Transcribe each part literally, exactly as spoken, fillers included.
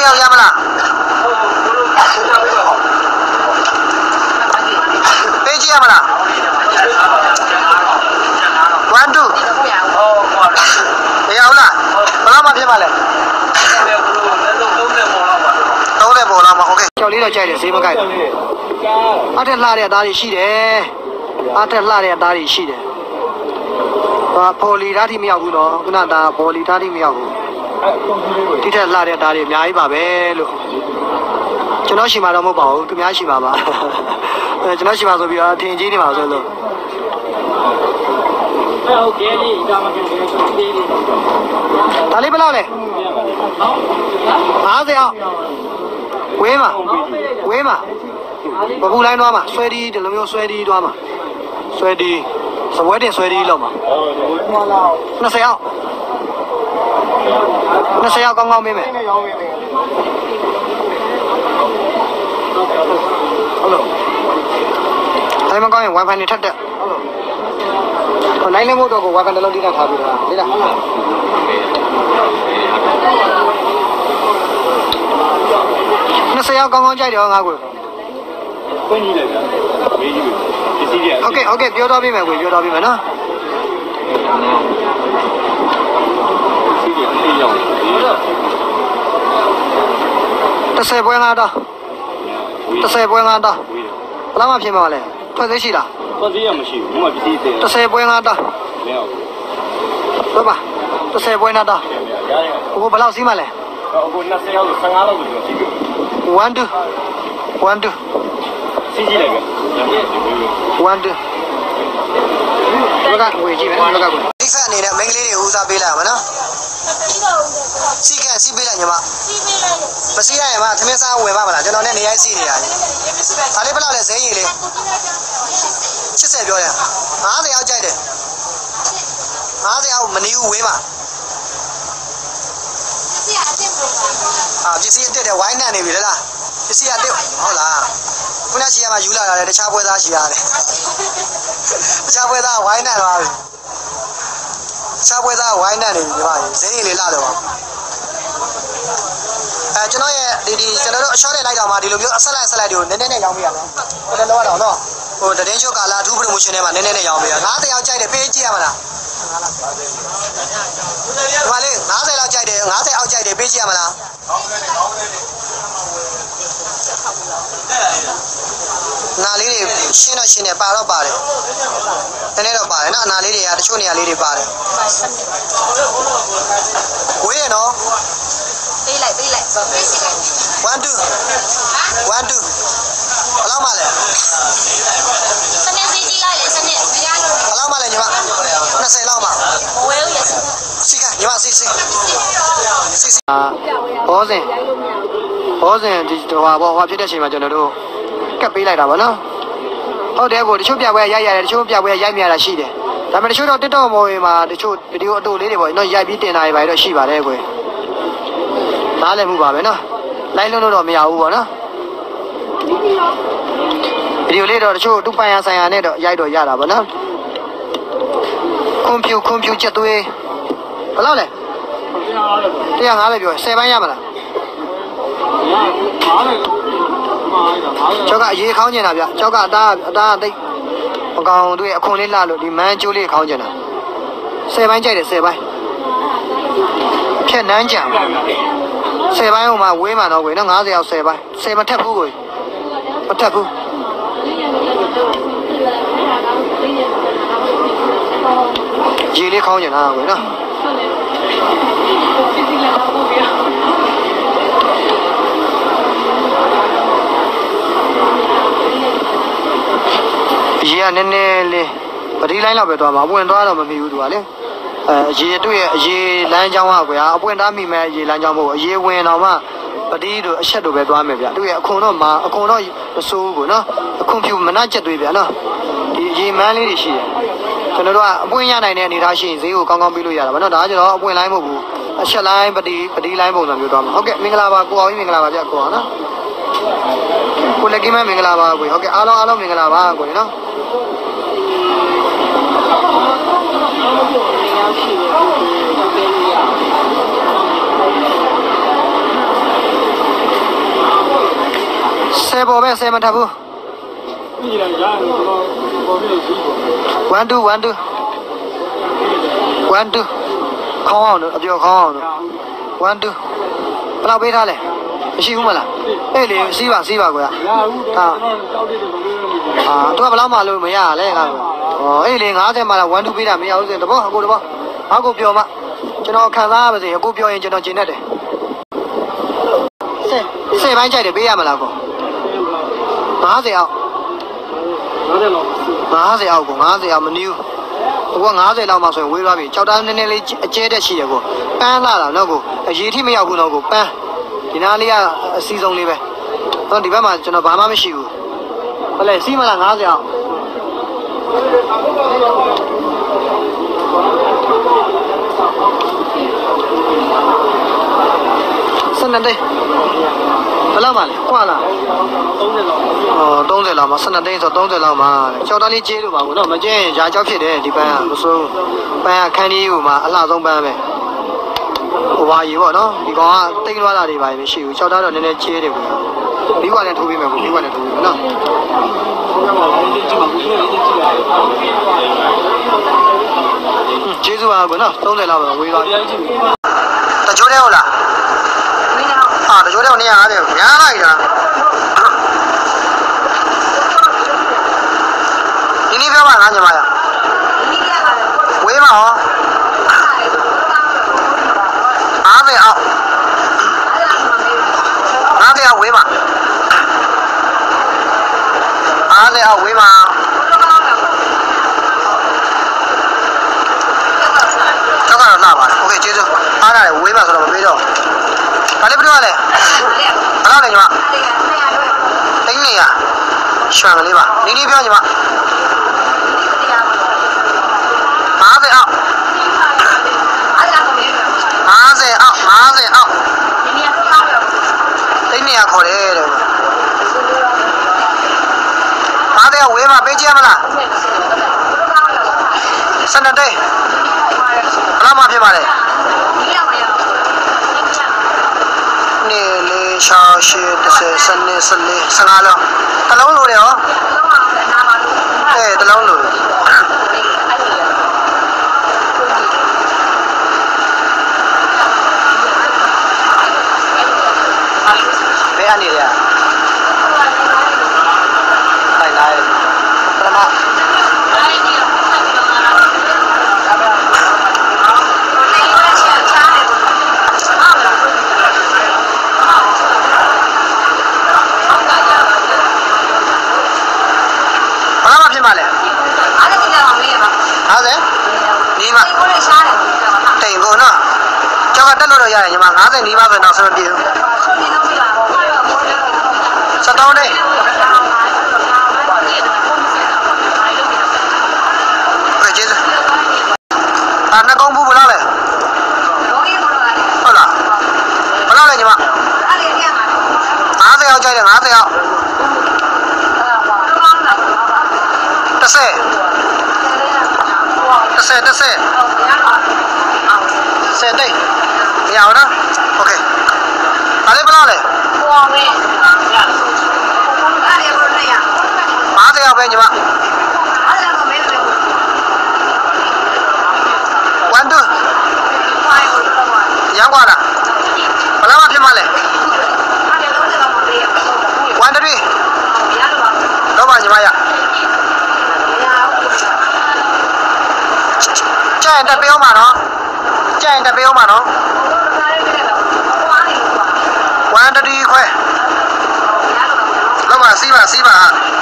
要要不啦？飞机要不啦 ？One two。没有啦，不老嘛偏嘛嘞。都来不老嘛 ，OK。教练来接的，谁不该的？阿这拉的打的细的，阿这拉的打的细的。啊，玻璃打的没有不咯？不那打玻璃打的没有不？ဒီထက်လာတဲ့သားတွေအများကြီးပါပဲလို့ကျွန်တော်ရှိမှတော့မဟုတ်ပါဘူးသူများရှိမှာပါအဲကျွန်တော်ရှိမှာဆိုပြီးတော့အထင်ကြီးနေပါဆိုလို့ဟုတ်ကဲ့ဒီဒါမှမဟုတ်သေးသေးဒါလေးဘယ်လောက်လဲ၅၀အောင်ဝေးမှာဝေးမှာဘကူလိုင်းသွားမှာဆွဲဒီဒီလိုမျိုးဆွဲဒီသွားမှာဆွဲဒီစပွဲတင်ဆွဲဒီလောက်မှာ၂၀အောင်那谁要刚刚妹妹？还没刚用 WiFi 你插的。我来年我这个 WiFi 的老弟在差不多了，对的。那谁要刚刚加掉哪个？OK OK， 标到边没？标到边没呢？这谁不会按到？这谁不会按到？哪么偏嘛嘞？ထွက်သေးရှိလားထွက်သေးရမရှိဘူးဘုမပစ္စည်းသေးတစ်ဆယ်ပွဲငါတာမရဘူးဟုတ်ပါတစ်ဆယ်ပွဲနာတာဟိုဘယ်လောက်စီးမလဲဟို၂၀ရောက်၁၅လောက်ဆိုရှိပြီone two one twoစီးကြည့်လိုက်ပဲone twoဘက်ကဝေကြည့်မယ်ဘက်ကကိုဒီဖက်အနေနဲ့မိန်းကလေးတွေဦးစားပေးလိုက်ရမှာနော်စီကစီးပေးလိုက်ညီမစီးပေးလိုက်မစီးရရင်မသမင်းစားဝင်ပါမလားကျွန်တော်နဲ့နေရိုင်းစီးနေရတယ်ဒါလေးဘယ်လောက်လဲဇိမ်းကြီးလေးရှစ်ဆယ်ပြောတယ်၅၀အောက်ကြိုက်တယ်၅၀အောက်မနီးဘူးဝေးပါပစ္စည်းအတက်ပါအာပစ္စည်းအတက်တယ်ဝိုင်းနံနေပြီလားပစ္စည်းအတက်ဟုတ်လားခုနရှိရမှာယူလာတယ်တခြားပွဲသားရှိရတယ်တခြားပွဲသားဝိုင်းနံသွားပြီတခြားပွဲသားဝိုင်းနံနေပြီညီမဇိမ်းကြီးလေးလာတော့အဲကျွန်တော်ရဲ့ဒီဒီကျွန်တော်တို့အရှော့နဲ့လိုက်တော့မှဒီလိုမျိုးအဆက်လိုက်အဆက်လိုက်တွေကိုနည်းနည်းနဲ့ရောင်းပေးရမယ်ဟိုတလောကတော့နော်ဟိုတရင်ချိုကာလာအထူး promotion ထဲမှာနည်းနည်းနဲ့ရောင်းပေးရ၅၀ရောက်ကြိုက်တယ်ပေးကြည့်ရမလားဒီမှာလေး၅၀လောက်ကြိုက်တယ်၅၀အောက်ကြိုက်တယ်ပေးကြည့်ရမလားနာလေးတွေရှင်းတော့ရှင်းတယ်ပါတော့ပါတယ်နည်းနည်းတော့ပါတယ်နော်နာလေးတွေကတချို့နေရာလေးတွေပါတယ်ဝေးရနော်ပေးလိုက်ပေးလိုက်one two one twoဘယ်လောက်မှလဲစနေစီကြီးလိုက်လေစနေမရလို့ဘယ်လောက်မှလဲညီမ၂၀လောက်မှမဝဲဘူးရစီစီကညီမစီစီစီစီအာဘောစင်ဘောစင်ဒီဟိုဟာဘောဟိုဖြစ်တဲ့အချိန်မှာကျွန်တော်တို့ကပ်ပေးလိုက်တာဗောနော်ဟုတ်တယ်ကိုတချို့ပြပွဲရိုက်ရတယ်တချို့ပြပွဲရိုက်မြရတာရှိတယ်ဒါပေမဲ့တချို့တော့ TikTok မော်တွေမှာတချို့ဗီဒီယိုအတူလေးတွေပေါ့နော်ရိုက်ပြီးတင်တာတွေပါတော့ရှိပါတယ်ကွယ်နားလည်မှုပါပဲနော်လိုက်လို့တော့မရဘူးပေါ့နော်ဗီဒီယိုလေးတော့တချို့တူပန်ရဆိုင်ရနဲ့တော့ရိုက်တော့ရတာပေါ့နော်ကွန်ပျူကွန်ပျူချက်သွေးဘယ်လောက်လဲတရားငါးပဲပြောဆယ်ပိုင်းရမလားကျောက်ကအရေးခေါင်းကျင်တာဗျကျောက်ကအသားအသားအသိမကောင်တွေ့အခွန်လေးလှလို့ဒီမန်းကျိုးလေးခေါင်းကျင်တာဆယ်ပိုင်းကြိုက်တယ်ဆယ်ပိုင်းဖြက်နန်းကြံဆယ်ပိုင်းဟိုမှာဝေးမှာတော့ကွယ်နော်၅၀ရောက်ဆယ်ပိုင်းဆယ်မထက်ဘူးကွယ်မထက်ဘူးရေလေးခေါင်းကျင်တာကွယ်နော်ရေကနည်းနည်းလေးပတိလိုင်းလောက်ပဲသွားမှာအပွင့်သွားတော့မမီဘူးသူကလေအဲရေတွေ့ရဲ့အရေလမ်းကြောင်းကကွာအပွင့်သားမိမဲ့အရေလမ်းကြောင်းမဟုတ်အရေဝင်တော့မှပတိတို့အချက်တို့ပဲသွားမယ်ဗျသူရဲ့အခွန်တော့မအခွန်တော့မစိုးဘူးနော်အခွန်ဖြူမနှက်ချက်သွေးဗျနော်ဒီရေမန်းလေးတွေရှိတယ်ကျွန်တော်တို့ကအပွင့်ရနိုင်တဲ့အနေထားရှိရင်ဈေးကိုကောင်းကောင်းပေးလို့ရတာဗောနော်ဒါကကျတော့အပွင့်လိုင်းမဟုတ်ဘူးအချက်လိုင်းပတိပတိလိုင်းပုံစံမျိုးသွားမှာဟုတ်ကဲ့မင်္ဂလာပါကိုအောင်ကြီးမင်္ဂလာပါဗျကိုအောင်နော်ကိုလက်ကင်းမမင်္ဂလာပါကိုဟုတ်ကဲ့အားလုံးအားလုံးမင်္ဂလာပါကိုနော်ပေါ်ပဲဆယ်မထပ်ဘူးone two one two one twoခေါင်းအောင်လို့အပြောခေါင်းအောင်လို့ one two ဘယ်လောက်ပေးထားလဲမရှိဘူးမလားအေးလေစီးပါစီးပါကွာဟာအာတော့ဘယ်လောက်မှလို့မရလဲငါ့ကိုဩအေးလေ50မှလာone twoပေးတာမရဘူးဆိုရင်တဘောအကိုတဘောအကိုပြောမှကျွန်တော်ခံစားရပါစေအကိုပြောရင်ကျွန်တော်ကျင်တတ်တယ်ဆယ်ဆယ်ပိုင်းကြိုက်တယ်ပေးရမလားကို50အောက်50အောက်ကို50အောက်မနီးဘူးဟိုက50လောက်မှဆိုရင်ဝေးသွားပြီကြောက်တာနည်းနည်းလေးအကျဲတက်ရှိတယ်ကိုပန်းလာတာတော့ကိုအရေးထိမရောက်ဘူးတော့ကိုပန်းဒီနားလေးကအစီဆုံးလေးပဲတော့ဒီဘက်မှာကျွန်တော်ဘာမှမရှိဘူးဟဲ့လေစီးမလား50အောက်စနေတယ်ဘယ်လောက်မှလဲကွာလား30လောက်ဩ30လောက်မှစနေတယ်ဆို30လောက်မှကြောက်တာလေးကျေးလို့ပါဘူးနော်မကျင်းရာကြောက်ဖြစ်တယ်ဒီပန်းကမစိုးပန်းကခန်းကြီးဟိုမှာအလှဆုံးပန်းပဲဟိုပါကြီးပေါ့နော်ဒီကောင်ကတိတ်လွှားတာတွေပါမရှိဘူးကြောက်တာတော့နည်းနည်းကျေးတယ်ကွာပြီးွားနဲ့ထိုးပေးမယ်ကိုပြီးွားနဲ့ထိုးပေးမယ်နော်ကျေးဇူးပါကွာနော်30လောက်ပဲဝေးသွားတကြိုးတဲ့ဟုတ်လားအာတကြိုးတဲ့နေရာ50များလိုက်တာဒီနေ့ပြောပါငါညီမရဝေးပါဟော50အောက်50အောက်ဝေးပါ50အောက်ဝေးပါတော့ကတော့လာပါโอเคကျေးဇူးအားရတယ်ဝေးပါဆိုတော့မပေးတော့ဘာလဲပြတော့လဲဘယ်လောက်လဲညီမတိတ်နေရရွှန်ကလေးပါနီးနီးပြောညီမ50အောက်50အောက်50အောက်တိတ်နေရခေါ်တယ်တဲ့50အောက်ဝေးပါပေးကြမလားစနေတယ်ဘယ်လောက်မှဖြစ်ပါလဲနေလေးရှာရှိ30စနေစနေ15လုံးတစ်လုံးလို့တယ်ဟောအဲတစ်လုံးလို့ဘယ်အနေလဲထိုင်လာတယ်ပထမမလဲ50ကျတော့မေးရပါ50နီးမတိမ်ကိုနော်ကျောက်ကတက်လို့တော့ရတယ်ညီမ50နီးပါဆိုတော့ဆက်မပြေဘူးစတောင်းနေဘယ်ကျေးဇူးအာနှကုန်းဘူးဘယ်လောက်လဲဟုတ်လားဘယ်လောက်လဲညီမ50ရောက်ကြိုက်တယ်50ရောက်တစ်ဆယ်တစ်ဆယ်တစ်ဆယ်ဆယ်တိတ်မရဘူးနော်โอเคဒါလေးဘယ်လောက်လဲ50ရောက်ပဲညီမone twoရမ်းกว่าလားဘယ်လောက်မှဖြစ်မလဲone threeတော့ပါညီမရကျန်တက်ပြောမှာနော်ကျန်တက်ပြောမှာနော်one threeခွဲတော့ပါစီးပါစီးပါ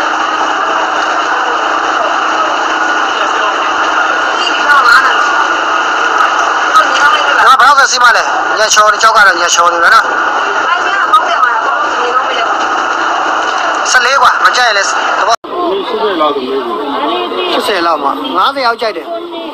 ဘာလို့စီးမလဲညချောကြောက်ကတော့ညချောနေပဲနော်14กว่าမကြိုက်လဲတော့80လောက်တော့မေးဘူး80လောက်မှာ50ရောက်ကြိုက်တယ်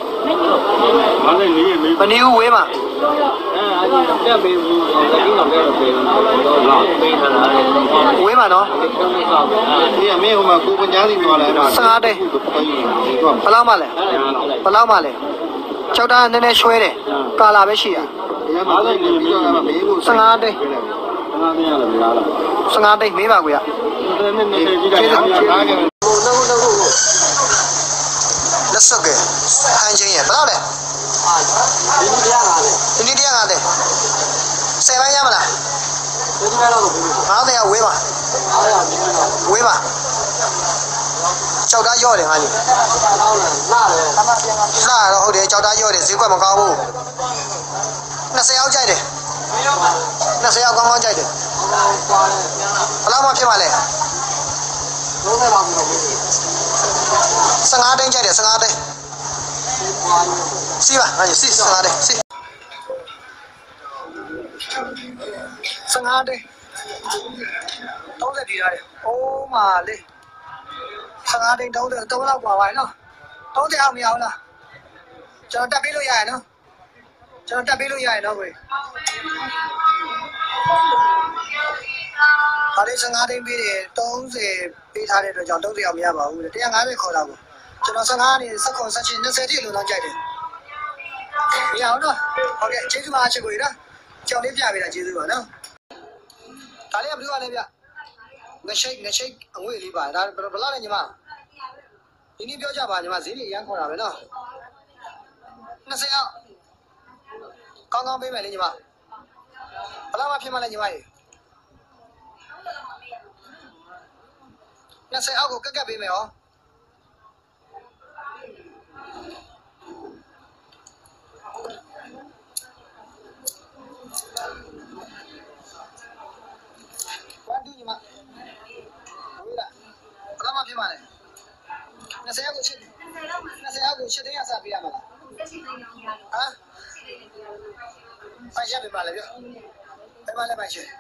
50နေမေးမနေဘူးဝေးမှာအဲအဲ့တက်ပေးဘူးတက်ပြီးတော့လည်းပေးတော့တော့ပေးထားတာဝေးမှာနော်ဒီအမေဟိုမှာကိုပညာစီပြောလာတာ15တိတ်ဘယ်လောက်မှလဲဘယ်လောက်မှလဲကြောက်တာနည်းနည်းရွှဲတယ်ကာလာပဲရှိတာ50နေပြီးတော့ကမေးဘူး15တိတ်15တိတ်ရတယ်မလား15တိတ်မေးပါကွာလက်စွပ်ကဟန်ချင်းရဘယ်လောက်လဲဒီနေ့တရားငါတယ်ဒီနေ့တရားငါတယ်ဆယ်ပိုင်းရမလားဒီနေ့တော့ငါးတယ်ဝေးပါဝေးပါကြောက်သားရော့တယ်ငါကြီးလာတယ်လာတော့ဟုတ်တယ်ကြောက်သားရော့တယ်ဈေးကွက်မကောင်းဘူးနှစ်ဆယ်ရောက်ကြိုက်တယ်နှစ်ဆယ်ရောက်ကောင်းကောင်းကြိုက်တယ်ဘယ်လောက်မှဖြစ်မှလဲလုံးနဲ့ပါဘူးဆယ်ငါးတင်းကြိုက်တယ်ဆယ်ငါးတင်းစီပါငါကြီးစီဆယ်ငါးတင်းစီဆယ်ငါးတင်းသုံးဆယ်တီးရတယ်အိုးမာလေးဆယ်ငါးတင်းသုံးဆယ်သုံးလောက်ပါပါနော်သုံးဆယ်အောင်မရဘူးလားကျွန်တော်တက်ပေးလို့ရရနော်ကျွန်တော်တက်ပေးလို့ရရနော်ကိုဒါလေးဆယ်ငါးတင်းပေးတယ်သုံးဆယ်ပေးထားတဲ့အတွက်ကြောင့်သုံးဆယ်အောင်မရပါဘူးတစ်ရာငါးဆယ်ခေါ်တာကိုကျွန်တော်ဆယ်ငါးနေစက်ခွန်ဆက်ချင်း၂၀တိလိုတော့ကြိုက်တယ်မရအောင်နော်ဟုတ်ကဲ့ကျေးဇူးပါအချစ်ကိုရကြောင်လေးပြပေးတာကျေးဇူးပါနော်ဒါလေးကဘယ်လိုလဲဗျငရှိတ်ငရှိတ်အငွေ့လေးပါဒါဘယ်လောက်လဲညီမဒီနေ့ပြောကြပါညီမဈေးလေးအရန်ခေါ်တာပဲနော်၂၀အောင်ကောင်းကောင်းပေးမယ်လေညီမဘယ်လောက်မှဖြစ်မှလဲညီမရေ၂၀အောက်ကိုကက်ကက်ပေးမယ်ဟောวันดูညီမဟုတ်လားဘယ်လောက်မှဖြစ်မှလဲ၂၀အောက်ကိုချစ်၂၀အောက်ကိုချစ်တဲ့ရစားပေးရမှာလားဟမ်ပိုင်ရပေးပါလေဗျဘယ်မှာလဲပိုင်ရှင်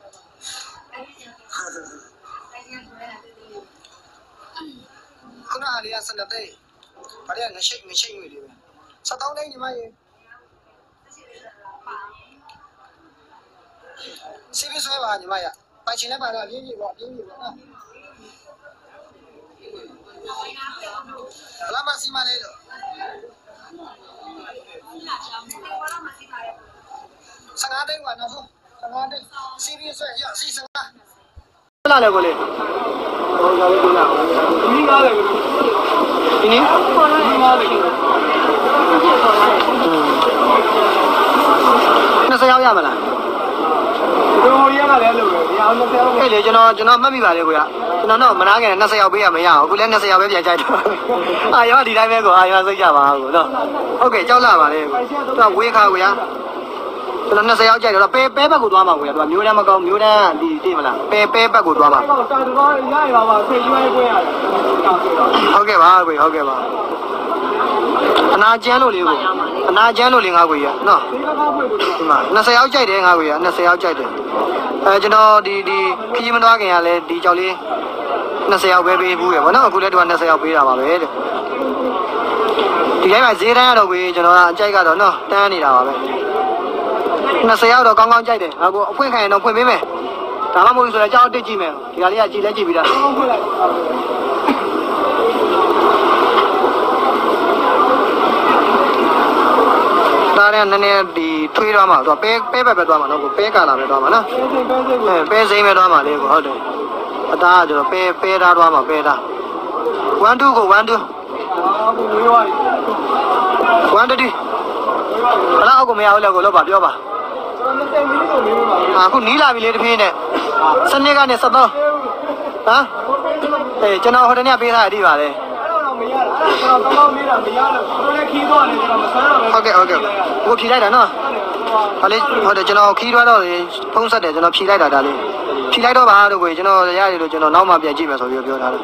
ခုနကလေးကစနေတဲ့ဘာလဲငရှိတ်ငရှိတ်ငွေလေးပဲစတောင်းတိုင်းညီမရေစီးပြီးဆွဲပါညီမရပိုင်ရှင်လည်းပါတော့အပြင်းကြီးပေါ့အပြင်းကြီးပေါ့နော်ဘလာမစီမလေးတော့ဆယ်ငါးတိုင်းကနော်ဆယ်ငါးတိုင်းစီးပြီးဆွဲရစီးဆယ်ငါးလာလေကိုလေဟောရလေးကဒီငါးလေဒီနေ့ဒီငါးလေနှစ်ဆယ်ရောက်ရမလားဒီလိုရရလည်းလို့ပဲမရအောင်နှစ်ဆယ်ရောက်ခဲ့လေကျွန်တော်ကျွန်တော်မှတ်မိပါလေကိုရကျွန်တော်တော့မနာခင်နှစ်ဆယ်ရောက်ပေးရမရအောင်အခုလည်းနှစ်ဆယ်ရောက်ပဲပြန်ကြိုက်တော့အာရောဒီတိုင်းပဲကိုအာရောစိတ်ကြပါကိုနော်ဟုတ်ကဲ့ကြောက်လာပါလေကိုသူကဝေးခါကိုရကျွန်တော်နှစ်ဆယ်ရောက်ကြိုက်တော့ပဲပဲဘက်ကိုသွားမှာကိုရသူကမျိုးတန်းမကောင်းမျိုးတန်းဒီတိမလားပဲပဲဘက်ကိုသွားမှာတော်တော်ရရပါပါဆွေရွှဲခွင့်ရတယ်ဟုတ်ကဲ့ပါကိုဟုတ်ကဲ့ပါအနာကျန်းလို့လေးကိုအနာကျန်းလို့လေးငါကိုရနော်ဒီမှာ၂၀ရောက်ကြိုက်တယ်ငါကိုရ၂၀ရောက်ကြိုက်တယ်အဲကျွန်တော်ဒီဒီခကြီးမသွားခင်ကလည်းဒီကြောက်လေး၂၀ရောက်ပဲပေးဘူးရပေါ့နော်အခုလည်းသူက၂၀ရောက်ပေးတာပါပဲတဲ့ဒီတိုင်းမှာဈေးတန်းရတော့ကိုကျွန်တော်ကအကြိုက်ကတော့နော်တန်းနေတာပါပဲ၂၀ရောက်တော့ကောင်းကောင်းကြိုက်တယ်ငါကိုအဖွင့်ခံရင်တော့ဖွင့်ပေးမယ်ဒါမှမဟုတ်ဆိုတော့ကြောက်တစ်ကြည့်မယ်ဒီကလေးကကြည့်လဲကြည့်ပြီးသားဖွင့်လိုက်ဒါနဲ့နည်းနည်းဒီထွေးသွားမှာသူကပဲပဲပဲပဲသွားမှာနော်ကိုပဲကာလာပဲသွားမှာနော်ပဲစိမ့်ပဲသွားမှာလေကိုဟုတ်တယ်အသားကကျတော့ပဲပဲသားသွားမှာပဲသားone twoကိုone two one twoဘယ်လောက်ကိုမရဘူးလေကိုလို့ပါပြောပါအခုနီးလာပြီလေတဖြည်းနဲ့စနစ်ကနေစတော့ဟမ်အေးကျွန်တော်ဟိုတနေ့ပေးထားရည်ပါလေမရတာကျွန်တော်တော့မေးတာမရလို့ကိုလည်းခီးသွားတယ်ကျွန်တော်မဆန်းတော့ဟုတ်ကဲ့ဟုတ်ကဲ့ကိုဖြီလိုက်တာနော်ဒါလေးဟုတ်တယ်ကျွန်တော်ခီးသွားတော့ဖုံးဆက်တယ်ကျွန်တော်ဖြီလိုက်တာဒါလေးဖြီလိုက်တော့ပါတော့ကိုကျွန်တော်ရတယ်လို့ကျွန်တော်နောက်မှပြန်ကြည့်မယ်ဆိုပြီးပြောထားတယ်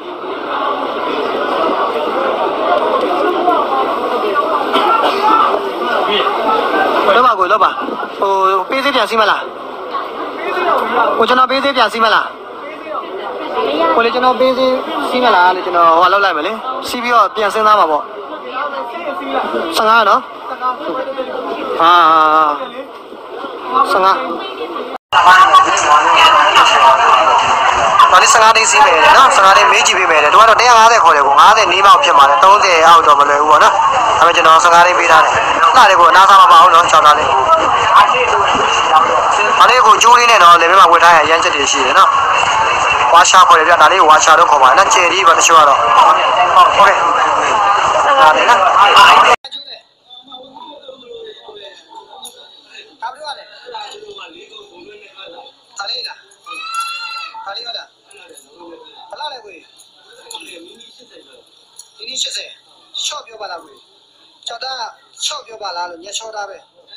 လောပါကိုလောပါဟိုပေးသေးပြန်စီးမလားကိုကျွန်တော်ပေးသေးပြန်စီးမလားကိုလေကျွန်တော်ပေးသေးစီးမလားလေကျွန်တော်ဟိုလောက်လိုက်မယ်လေစီးပြီးတော့ပြန်စဉ်းစားမှာပေါ့ဆယ်ငါးနော်ဟာဆယ်ငါးဒါလေးဆယ်ငါးတိတ်စီးမယ်နော်ဆယ်ငါးတိတ်မေးကြည့်ပေးမယ်လေတို့ကတော့one fiftyခေါ်တယ်ကိုfiftyနီးပေါက်ဖြစ်မှာလေthirtyအောက်တော့မလွယ်ဘူးပေါ့နော်ဒါပေမဲ့ကျွန်တော်ဆယ်ငါးတိတ်ပေးထားတယ်လှတယ်ကိုအနားစားမပါဘူးနော်၆သားလေးဒါလေးကိုကျိုးလေးနဲ့တော့လေဘက်မှာဝတ်ထားရရမ်းချက်တွေရှိတယ်နော်ဝါရှာခေါ်တယ်ဗျဒါလေးဝါရှာတော့ခေါ်ပါနဲ့ကျယ်ကြီးပါတချို့ကတော့โอเคဒါလေးနော်ရှော့ပြောပါလားကွေကျော်တာရှော့ပြောပါလားလို့ညချောတာပဲ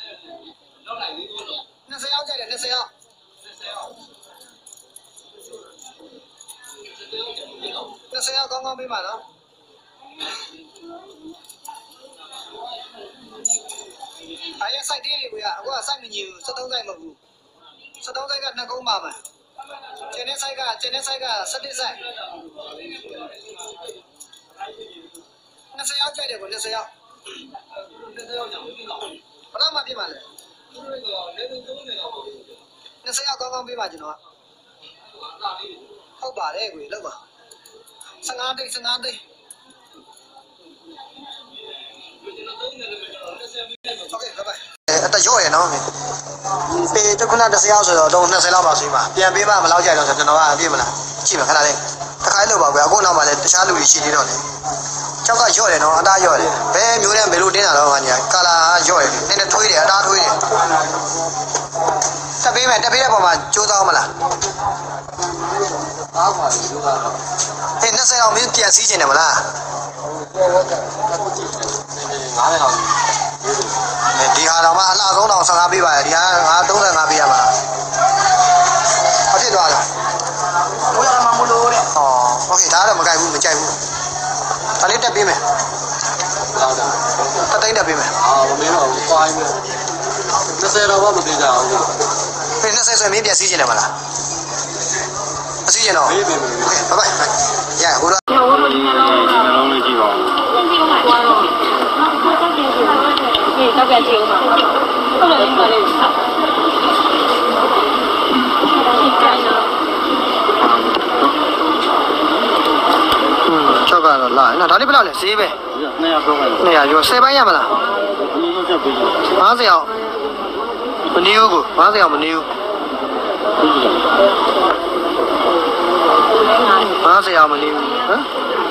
နှစ်ဆယ်ရောက်ကြတယ်နှစ်ဆယ်ရောက်နှစ်ဆယ်ရောက်ကောင်းကောင်းပေးပါနော်အဲ့ရစိုက်သေးလေကွေအခုကစိုက်မညီဘူးစက်သုံးစိုက်မဟုတ်ဘူးစက်သုံးစိုက်ကနှစ်ကုန်းပါမယ်ကျန်တဲ့စိုက်ကကျန်တဲ့စိုက်ကစက်တစ်စိုက်နှစ်ဆယ်ရောက်ကြတယ်ကွနှစ်ဆယ်ရောက်နှစ်ဆယ်ရောက်ကြောင်ဘယ်တော့မှပြစ်ပါလဲနှစ်ဆယ်ရောက်ကောင်းကောင်းပေးပါကျွန်တော်ဟုတ်ပါတယ်ကွလောက်ပါဆယ်ငါးတိတ်ဆယ်ငါးတိတ်โอเคဘိုင်ဘိုင်အတရော့ရနော်ပေတခုနတစ်ဆယ်ရောက်ဆိုတော့တော့နှစ်ဆယ်လောက်ပါဆိုရင်ပါပြန်ပေးမှမလောက်ကြတော့ဆိုကျွန်တော်ကအပြည့်မလားကြည့်ပါခဏလေးတစ်ခါလို့ပါကွအခုနောက်မှလည်းတခြားလူတွေရှိသေးတော့လေကျောက်ကရော့တယ်နော်အသားရော့တယ်ဘယ်မျိုးနဲ့ဘယ်လိုတင်းတာတော့ခါညာကာလာရော့တယ်နည်းနည်းထွေးတယ်အသားထွေးတယ်တက်ပေးမယ်တက်ပေးတဲ့ပုံမှာကျိုးသားမလားအားပါကျိုးသားတော့ဟင်းနှစ်ဆယ်အောင်မင်းပြန်စီးကျင်တယ်မလားငါးလောက်ဒီဟာတော့မှအလှဆုံးတော့ဆယ်ငါးပေးပါရဲ့ဒီဟာငါသုံးဆယ်ငါးပေးရမှာအဖြစ်သွားလားဘယ်မှာမလို့တဲ့ဟောโอเคဒါတော့မကြိုက်ဘူးမကြိုက်ဘူးဒါလေးတက်ပေးမယ်ဟုတ်တာတသိန်းတက်ပေးမယ်အာမင်းတော့ပွားရမယ်နှစ်ဆယ်တော့မသေးကြအောင်ဒီနှစ်ဆယ်ဆိုမင်းပြန်စီးကျင်တယ်မလားအစီးကျင်တော့ပေးပေးမယ်โอเคဘိုင်ဘိုင်ရဟိုတော့နှလုံးလေးကြည့်ပါဦးပွားတော့ဒီတော့ပြန်ကြည့်ဦးမှာဟုတ်တယ်ဒီမှာလေးကျောက်ကတော့လာနော်ဒါလေးဘယ်လောက်လဲဈေးပဲနှစ်ရာပြောပါနှစ်ရာကျော်ဆယ်ပိုင်းရမလားငါးဆယ်အောင်မနေဘူးကိုငါးဆယ်အောင်မနေဘူးငါးဆယ်အောင်မနေဘူးဟမ်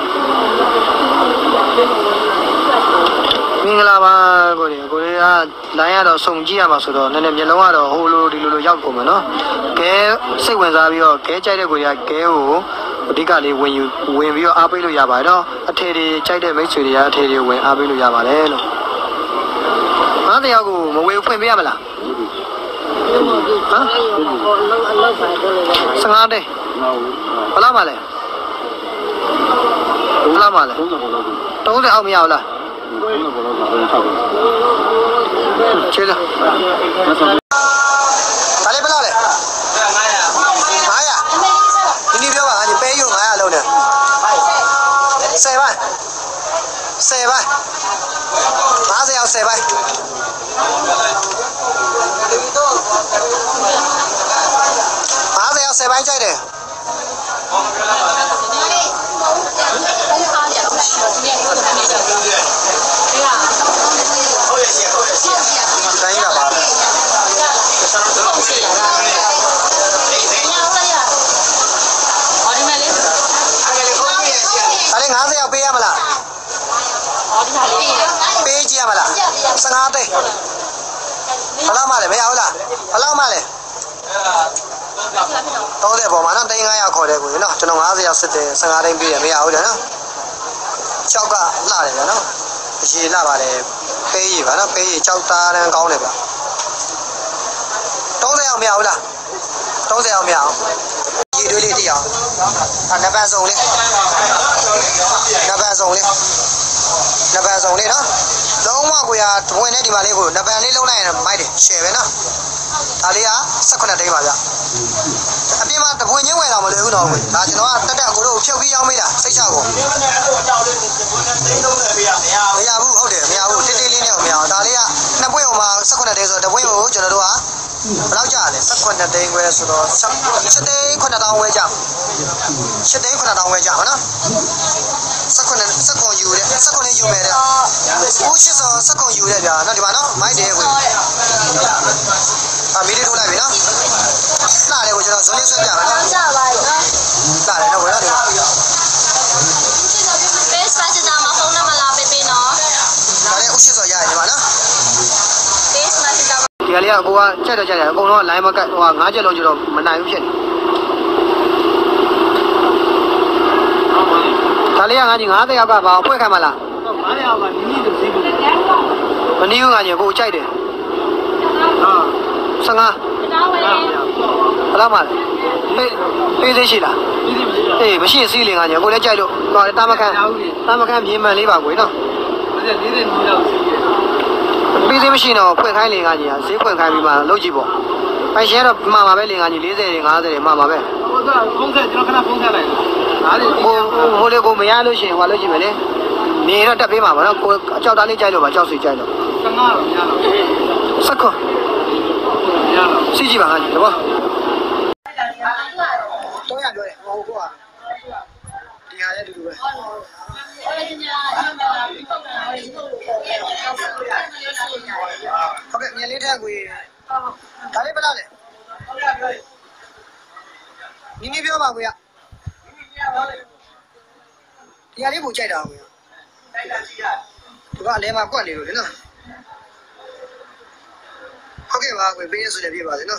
မင်္ဂလာပါကိုကြီးကိုကြီးကလိုင်းရတော့စုံကြည့်ရမှာဆိုတော့နည်းနည်းမျက်လုံးကတော့ဟိုလိုဒီလိုလိုရောက်ကုန်မယ်နော်ကဲစိတ်ဝင်စားပြီးတော့ကဲကြိုက်တဲ့ကိုကြီးကကဲကိုအဓိကလေးဝင်ယူဝင်ပြီးတော့အားပေးလို့ရပါတယ်နော်အထေတွေကြိုက်တဲ့မိတ်ဆွေတွေကအထေတွေဝင်အားပေးလို့ရပါတယ်လို့ငါးတရားကိုမဝေဖွင့်ပေးရမလားဟမ်ဆယ်ငါးတိတ်ဘယ်လောက်မှလဲဘယ်လောက်မှလဲသုံးဆယ်အောက်မရဘူးလားချေးလားဘာလဲဘယ်လောက်လဲငါးရာငါးရာဒီနေ့ပြောပါငါပေးယူငါးရာလုံးနဲ့ဆယ်ပိုင်းဆယ်ပိုင်းငါးဆယ်အောင်ဆယ်ပိုင်းငါးဆယ်အောင်ဆယ်ပိုင်းကြိုက်တယ်တိုင်းရပါအဲ့ငါးဆယ်ရောက်ပေးရမလားပေးကြည့်ရမလားဆယ်ငါးသိန်းဘယ်လောက်မှလဲမရဘူးလားဘယ်လောက်မှလဲသုံးဆယ်ပေါ်မှာနော်သိန်းငါးရာခေါ်တယ်ကိုနော်ကျွန်တော်ငါးဆယ်ရောက်စစ်တယ်ဆယ်ငါးသိန်းပေးရမရဘူးလေနော်ချောက်ကလှတယ်ဗျာနော်အရေးလှပါတယ်ပေးရပါနော်ပေးရကြောက်သားတန်းကောင်းတယ်ဗျသုံးဆယ်ရောက်မရဘူးလားသုံးဆယ်ရောက်မရအောင်ရေတွေးလေးတည်အောင်အဲ့နံပါတ်စုံလေးနံပါတ်စုံလေးနံပါတ်စုံလေးနော်လုံးဝကိုရဝင်နေဒီမှာလေးကိုနံပါတ်လေးလုံးလိုက်ရင်မိုက်တယ်ရှယ်ပဲနော်ဒါလေးကဆယ်ခုနှစ်တိတ်ပါဗျအပြင်မှာတပွင့်ချင်းဝယ်တော့မလွယ်ဘူးတော့ကိုဒါကျွန်တော်ကတက်တက်ကိုတို့ဖြုတ်ပြီးရောင်းပေးတာစိတ်ချကိုမရဘူးဟုတ်တယ်မရဘူးတိတိလေးနဲ့မရအောင်ဒါလေးကနှစ်ပွင့်ဟိုမှာဆယ်ခုနှစ်တိတ်ဆိုတပွင့်ကိုကျွန်တော်တို့ကဘယ်လောက်ကြာလဲဆယ်ခုနှစ်တိတ်ခွဲဆိုတော့ရှစ်တိတ်ခုနှစ်တောင်းဝဲကြာရှစ်တိတ်ခုနှစ်တောင်းဝဲကြာဟုတ်နော်ဆယ်ခုနှစ်ဆယ်ခုယူတယ်ဆယ်ခုနှစ်ယူမယ်တဲ့ဦးရှစ်စောဆယ်ခုယူတယ်ဗျာနော်ဒီမှာနော်မိုက်တယ်ကိုအမီလေးထိုးလိုက်ပြီနော်လှတယ်ကိုကျွန်တော်ဇွန်လေးဆွဲပြမယ်နော်ကြာပါပြီနော်လာတယ်တော့ဝယ်ရတယ်ပေးစပါချတာမဖုန်းနံပါတ်လာပေးပေးနော်ဒါလည်းဥရှိစောရတယ်ဒီမှာနော်ပေးစပါချတာဒီကလေးကကိုကကြက်တော့ကြက်တယ်အကုန်လုံး line မကတ်ဟိုငါးချက်လုံးကျတော့မနိုင်ဘူးဖြစ်နေဒါလေးကငါကြီးငါးတယောက်ကဘာဖွဲ့ခိုင်းမလားငါးတယောက်ကနီးနီးလို့စီးလို့မနီးဘူးငါကြီးကိုကြိုက်တယ်ဟာဆန်းငါဘယ်လောက်မှလဲပေးသေးရှိလားအေးမရှိစီးလင်ငါကြီးကိုလည်းကြိုက်လို့ဟောတာမခန့်တာမခန့်မြေမှန်လေးပါကွယ်နော်လေးလေးနီးလောက်စီးတယ်ပေးသေးမရှိတော့ဖွင့်ခိုင်းလင်ငါကြီးဈေးဖွင့်ခိုင်းပြီးမှလုပ်ကြည့်ပေါ့ပိုင်ရှင်ကတော့မှာပါပဲလင်ငါကြီး၄၀ ၅၀မှာပါပဲဟိုကဖုန်းဆက်ကျွန်တော်ခဏဖုန်းဆက်လိုက်အားလေဟိုဟိုလေကိုမရလို့ရှိရင်ဟိုလုပ်ကြည့်မယ်လေနေတော့တက်ပေးမှာပါနော်ကိုအကြောက်သားလေးကြိုက်လို့ပါကြောက်စီကြိုက်လို့ဆန်းငါတော့မရတော့စက်ခွန်မရတော့စီကြည့်ပါငါကြီးတော့တော့ရပြောတယ်ဟိုကိုကဒီဟာလည်းတူတူပဲဟုတ်ကဲ့မြေလေးထက်ကိုဒါလေးဘယ်လောက်လဲနီးနီးပြောပါကိုရဒီဟာလေးကိုကြိုက်တာကိုကြိုက်တာရှိရဒီကအလဲမှာကွက်နေလို့လေနော်ဟုတ်ကဲ့ပါကိုပေးရဆိုရပြပါစေနော်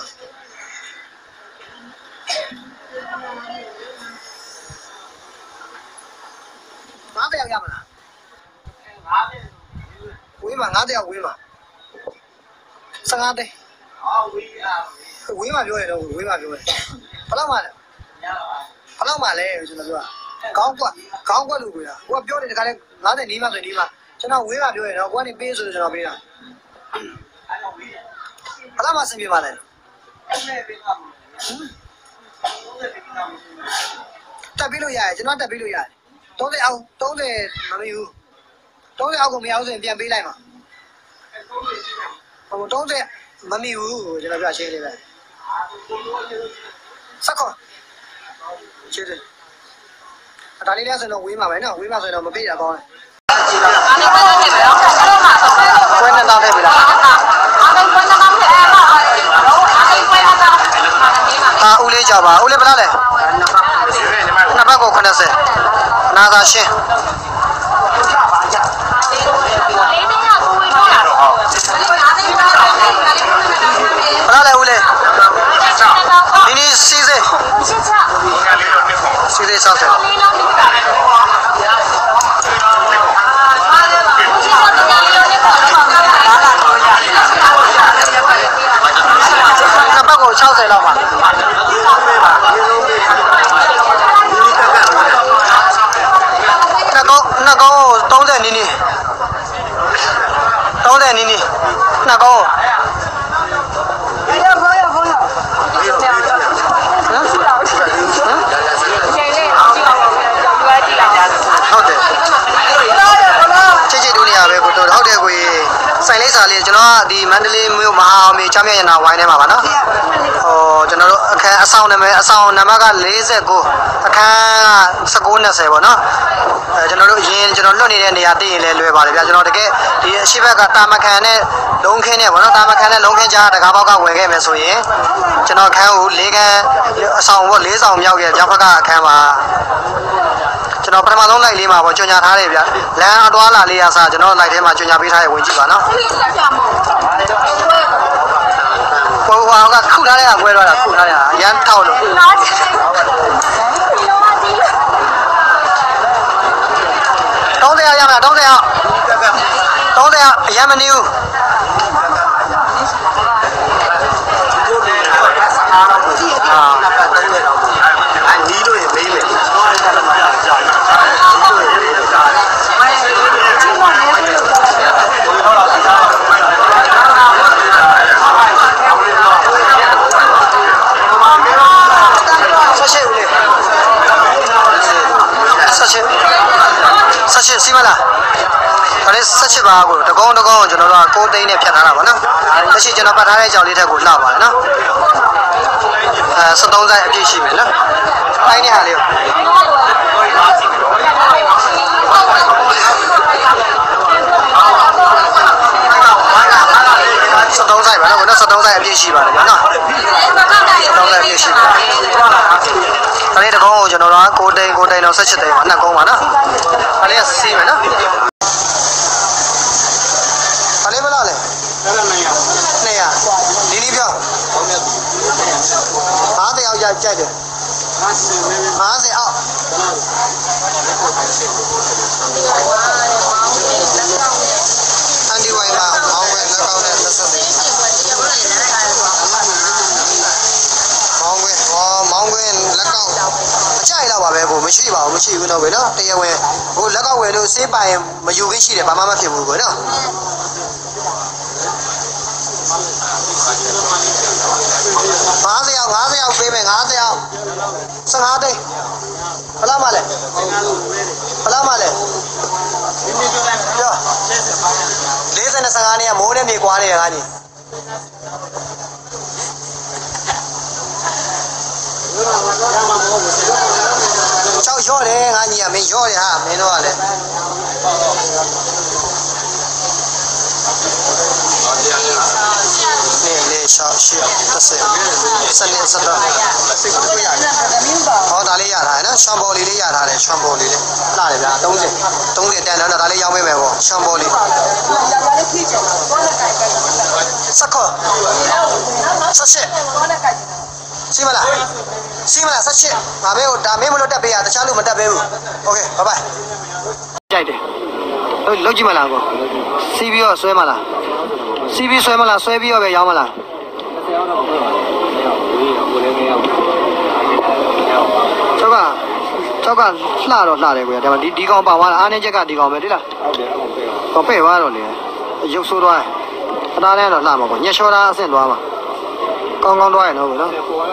ငါးတယောက်ရမလားငါးတယောက်ဝေးမှာငါးတယောက်ဝေးမှာဆယ်ငါးတဲ့အော်ဝေးอ่ะဝေးမှာပြောရတော့ဝေးမှာပြောရဘယ်လောက်မှလဲဘယ်လောက်မှလဲကျွန်တော်ပြောကောင်းကွက်ကောင်းကွက်လို့ပြောတာကိုကပြောတယ်တခါလဲငါးတဲ့နီးမှဆိုနီးမှကျွန်တော်ဝေးမှာပြောရတော့ကိုကနေပေးဆိုကျွန်တော်ပေးတာအဲ့တော့ဝေးတယ်ဘယ်လောက်မှဆင်ပြေပါလဲအဲ့မဲ့ပေးပါမယ်တက်ပြီးလို့ရတယ်ကျွန်တော်တက်ပြီးလို့ရတယ်သုံးဆယ်အောက်သုံးဆယ်မမီဘူးသုံးဆယ်အောက်ကိုမရဘူးဆိုရင်ပြန်ပေးလိုက်မှာဟိုသုံးဆယ်မမီဘူးကျွန်တော်ပြရှင်းလေးပဲစက်ကောရှင်းတယ်ဒါလေးလည်းဆိုတော့ဝေးမှာပဲနော်ဝေးမှာဆိုတော့မပေးရကောင်းတယ်အားလုံးပဲဖြစ်ပဲနော်အဲ့တော့မှဆွဲနေတော့ထည့်ပြီလားအားလုံးဆွဲနေတော့ထည့်အဲ့တော့အားလုံးဆွဲနေတော့အာဦးလေးကြပါဦးလေးဘယ်လားလဲနှစ်ဘက်ကိုခုနှစ်ဆယ်နာသာရှင်းဘယ်လားလဲဦးလေးဒီနေ့စီးစေးစီးစေးဆောက်တယ်နှစ်ဘက်ကို၆၀လောက်ပါနှစ်ကောင်းသုံးဆယ်နီးနီးသုံးဆယ်နီးနီးနှစ်ကောင်းရပါရပါရဟုတ်တယ်ချစ်ချစ်တူနေရပဲကိုတို့ဟုတ်တယ်ကိုဆိုင်လိပ်စာလေးကျွန်တော်ကဒီမန္တလေးမြို့မဟာအောင်မြေချမ်းမြရနာဝိုင်းထဲမှာပါနော်ဟိုကျွန်တော်တို့အခန်းအဆောင်နာမည်အဆောင်နံပါတ်က၄၉အခန်း၁၉၂၀ပေါ့နော်အဲကျွန်တော်တို့အရင်ကျွန်တော်လွတ်နေတဲ့နေရာသိရင်လည်းလွယ်ပါတယ်ဗျာကျွန်တော်တကယ်ဒီအရှိဘက်ကတာမခန်နဲ့လုံးခင်းနဲ့ပေါ့နော်တာမခန်နဲ့လုံးခင်းကြားတကားပေါက်ကဝင်ခဲ့မယ်ဆိုရင်ကျွန်တော်ခန်းကို၄ခန်းအဆောင်ပေါ့၄ဆောင်မြောက်ရဲ့ကြောက်ဘက်ကအခန်းမှာကျွန်တော်ပထမဆုံးလိုက်လေးမှာပေါ့ကြော်ညာထားတယ်ဗျလမ်းအသွားလာလေးရစားကျွန်တော်လိုက်ထဲမှာကြော်ညာပေးထားရဝင်ကြည့်ပါနော်ဟိုဟာကခုထားတဲ့ကကွဲသွားတာခုထားတဲ့ကအရန်ထောက်လို့သုံးဆယ်ရမလားသုံးဆယ်အောင်သုံးဆယ်အောင်အရန်မနေဘူးအာအနီးလို့ရမေးမယ်ဆက်ချစ်စီမလားဒါလေးဆက်ချစ်ပါကိုတကောင်းတကောင်းကျွန်တော်တို့ကကိုးသိန်းနဲ့ဖြတ်ထားတာပါနော်လက်ရှိကျွန်တော်ပတ်ထားတဲ့ကြောင်လေးထက်ကိုလှပါတယ်နော်အဲစသုံးဆိုင်အပြည့်ရှိမယ်နော်တိုင်းနေဟာလေးစသုံးဆိုင်ပါနော်ကိုနော်စသုံးဆိုင်အပြည့်ရှိပါတယ်ဗျာနော်စသုံးဆိုင်အပြည့်ရှိပါတယ်ဒါလေးတကောင်းကိုကျွန်တော်ကိုတိန်ကိုတိန်တော့ဆက်ချစ်တယ်မှာနှစ်ကုန်းပါနော်ဒါလေးကစီးမယ်နော်ဒါလေးဘယ်လောက်လဲနှစ်ရာဒီနည်းပြောအားတယောက်ကြိုက်တယ်ห้าสิบအောက်အန်ဒီဝိုင်မှာမောင်းဝဲလက်ကောက်နဲ့လက်ဆက်တယ်မောင်းဝဲဟောမောင်းဝဲလက်ကောက်အကြိုက်တော့ပါပဲကိုမရှိပါဘူးမရှိဘူးတော့ပဲနော်တရားဝင်ဟိုလက်ကောက်ဝဲလို့စေးပိုင်မယူခင်းရှိတယ်ဘာမှမဖြစ်ဘူးကိုနော်ห้าสิบအောက်ห้าสิบအောက်ပေးမယ်ห้าสิบအောက်สิบห้าတိတ်ဘယ်လောက်မှလဲဘယ်လောက်မှလဲပြောလေးဆယ်နဲ့สิบห้าနဲ့မိုးနဲ့မြေကွာနေရငါကြီးချောက်ရော့တယ်ငါကြီးကမင်းရော့တယ်ဟာမင်းတို့ကလည်းနေလေရှောက်ရှေ့တစ်စက်စနေစတော့ဟောဒါလေးရထားတယ်နော်ရှောင်းပေါ်လေးလေးရထားတယ်ရှောင်းပေါ်လေးလေးလာတယ်ဗျာသုံးဆယ်သုံးဆယ်တန်တော့ဒါလေးရောင်းပေးမယ်ပေါ့ရှောင်းပေါ်လေးစက်ခေါ်ဆက်ရှက်စီမလားစီမလားဆက်ရှက်ငါမင်းကိုဒါမင်းမလို့တက်ပေးရတခြားလူမတက်ပေးဘူးโอเคဘိုင်ဘိုင်ကြိုက်တယ်လောက်ကြည့်မလားကိုစီးပြီးတော့ဆွဲမလားစီးပြီးဆွဲမလားဆွဲပြီးတော့ပဲရောင်းမလားကျောက်ကကျောက်ကလှတော့လှတယ်ကွာဒါမှဒီဒီကောင်ပါသွားတာအားနေချက်ကဒီကောင်ပဲတိလားဟုတ်တယ်ဟုတ်ပဲတော့ပဲ့သွားတော့လေရုပ်ဆိုးသွားအသားနဲ့တော့လှမှာပေါ့ညှက်လျှောတာအဆင့်သွားမှာကောင်းကောင်းသွားရင်တော့ကွာနော်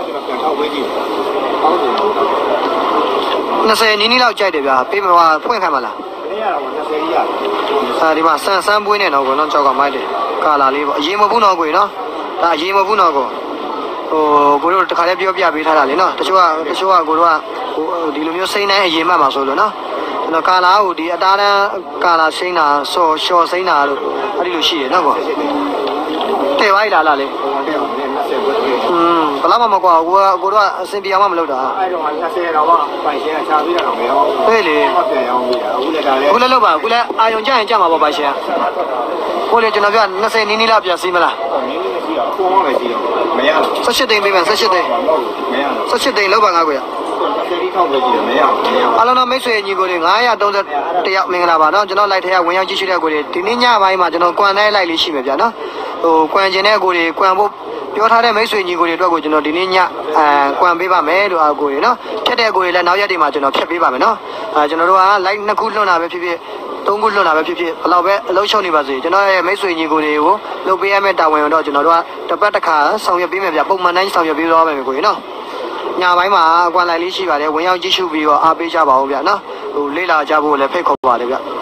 နှစ်ဆယ်နီးနီးလောက်ကြိုက်တယ်ဗျာပေးမသွားဖွင့်ခိုင်းမလားမရတော့နှစ်ဆယ်ကြီးရတယ်အဲဒီမှာဆန်ဆန်းပွေးနေတော့ကွာနော်ကျောက်ကမိုက်တယ်ကာလာလေးပေါ့အရင်မဘူးတော့ကွာနော်ဒါအရင်မဘူးတော့ကွာဟိုကိုတို့တခါလေးပြောပြပေးထားတာလေနော်တချို့ကတချို့ကကိုတို့ကဟိုဒီလိုမျိုးစိမ့်တိုင်းအရင်မှမှာဆိုလို့နော်ကျွန်တော်ကာလာကိုဒီအသားတန်းကာလာစိမ့်တာဆော်လျှော်စိမ့်တာလို့အဲ့ဒီလိုရှိရနော်ကွာတဲ့ပါလားလားလေอืมဘလာမမကွာကိုကကိုတို့ကအစင်ပြအောင်မလုပ်တာအဲ့တော့နှစ်ဆယ်တော့ပိုင်ရှင်းချပြီးတာတော့မရောဟဲ့လေပြန်ရောင်းပြီးတာအခုလည်းဒါလည်းအခုလည်းလုပ်ပါအခုလည်းအာယုံကြရင်ကြမှာပေါ့ပိုင်ရှင်းကိုလေကျွန်တော်ပြနှစ်ဆယ်နီးနီးလောက်ပြန်စီးမလားနီးနီးမရှိတော့ကိုအောင်ပဲစီးတော့မရဘူး၁၈တိန်ပေးမယ်၁၈တိန်မရဘူး၁၈တိန်လောက်ပါငါကွာထောက်ပဲကြည့်တယ်မရဘူးအလုံးတော့မိတ်ဆွေညီကိုတွေငါးရာသုံးဆယ်တယောက်မင်္ဂလာပါနော်ကျွန်တော်လိုက်ထရဝင်ရောက်ကြည့်ရှုတဲ့ကိုတွေဒီနေ့ညပိုင်းမှာကျွန်တော်ကွမ်တဲ့လိုက်လေးရှိမယ်ဗျာနော်ဟိုကွမ်ကျင်တဲ့ကိုတွေကွမ်ဖို့ပြောထားတဲ့မိတ်ဆွေညီကိုတွေအတွက်ကိုကျွန်တော်ဒီနေ့ညအဲကွမ်ပေးပါမယ်လို့အားကိုတွေနော်ဖြတ်တဲ့ကိုတွေလည်းနောက်ရက်တွေမှာကျွန်တော်ဖြတ်ပေးပါမယ်နော်အဲကျွန်တော်တို့ကလိုက်နှစ်ခုလွှတ်တာပဲဖြစ်ဖြစ်သုံးခုလွှတ်တာပဲဖြစ်ဖြစ်ဘယ်လောက်ပဲအလုံးချုပ်နေပါစေကျွန်တော်ရဲ့မိတ်ဆွေညီကိုတွေကိုလုပ်ပေးရမယ့်တာဝန်တော့ကျွန်တော်တို့ကတစ်ပတ်တစ်ခါဆောင်ရွက်ပေးမယ်ဗျာပုံမှန်တိုင်းဆောင်ရွက်ပေးတော့မယ်ကိုတွေနော်ညပိုင်းမှာအကွာလိုက်လေးရှိပါတယ်ဝင်ရောက်ကြည့်ရှုပြီးတော့အားပေးကြပါဦးဗျာနော်ဟိုလေ့လာကြဖို့လည်းဖိတ်ခေါ်ပါတယ်ဗျ